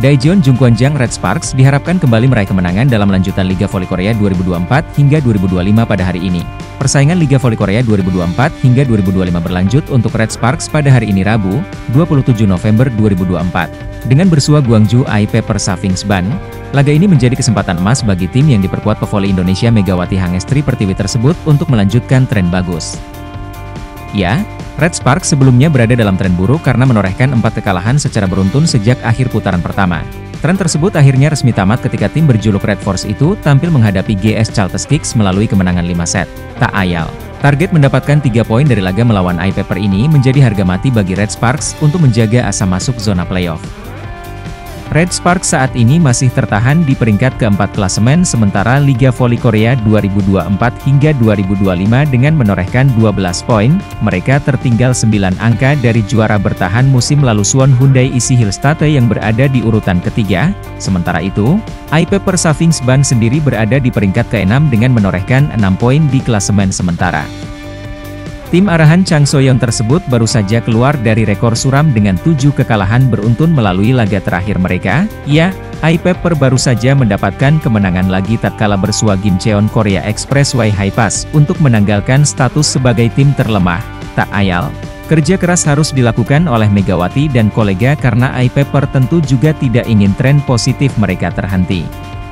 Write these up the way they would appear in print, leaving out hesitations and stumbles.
Daejeon Jungkwanjang Red Sparks diharapkan kembali meraih kemenangan dalam lanjutan Liga Voli Korea 2024 hingga 2025 pada hari ini. Persaingan Liga Voli Korea 2024 hingga 2025 berlanjut untuk Red Sparks pada hari ini Rabu, 27 November 2024. Dengan bersua Gwangju IP Persaving-Sban, laga ini menjadi kesempatan emas bagi tim yang diperkuat pevoli Indonesia Megawati Hangestri Pertiwi tersebut untuk melanjutkan tren bagus. Ya, Red Sparks sebelumnya berada dalam tren buruk karena menorehkan 4 kekalahan secara beruntun sejak akhir putaran pertama. Tren tersebut akhirnya resmi tamat ketika tim berjuluk Red Force itu tampil menghadapi GS Chalters Kicks melalui kemenangan 5 set. Tak ayal, target mendapatkan 3 poin dari laga melawan IP Per ini menjadi harga mati bagi Red Sparks untuk menjaga asa masuk zona playoff. Red Sparks saat ini masih tertahan di peringkat keempat klasemen sementara Liga Voli Korea 2024 hingga 2025 dengan menorehkan 12 poin, mereka tertinggal 9 angka dari juara bertahan musim lalu Suwon Hyundai Isi Hillstate yang berada di urutan ketiga. Sementara itu, IP Persaving-Sban sendiri berada di peringkat ke-6 dengan menorehkan 6 poin di klasemen sementara. Tim arahan Chang So-yeon tersebut baru saja keluar dari rekor suram dengan 7 kekalahan beruntun melalui laga terakhir mereka. Ya, IP Per baru saja mendapatkan kemenangan lagi tatkala bersua Gimcheon Korea Expressway Hi-Pass untuk menanggalkan status sebagai tim terlemah. Tak ayal, kerja keras harus dilakukan oleh Megawati dan kolega karena IP Per tentu juga tidak ingin tren positif mereka terhenti.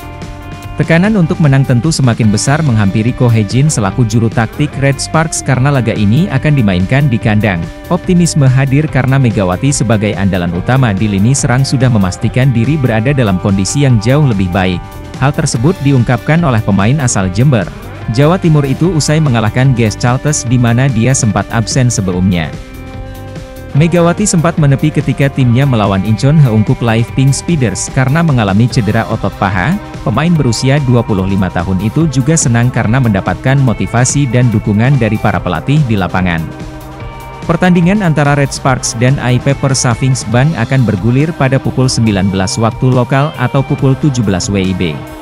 Tekanan untuk menang tentu semakin besar menghampiri Ko Hae-jin selaku juru taktik Red Sparks karena laga ini akan dimainkan di kandang. Optimisme hadir karena Megawati sebagai andalan utama di lini serang sudah memastikan diri berada dalam kondisi yang jauh lebih baik. Hal tersebut diungkapkan oleh pemain asal Jember, Jawa Timur itu usai mengalahkan GS Chalters di mana dia sempat absen sebelumnya. Megawati sempat menepi ketika timnya melawan Incheon Haeunkook Live Pink Speeders karena mengalami cedera otot paha. Pemain berusia 25 tahun itu juga senang karena mendapatkan motivasi dan dukungan dari para pelatih di lapangan. Pertandingan antara Red Sparks dan IP Persaving-Sban akan bergulir pada pukul 19 waktu lokal atau pukul 17 WIB.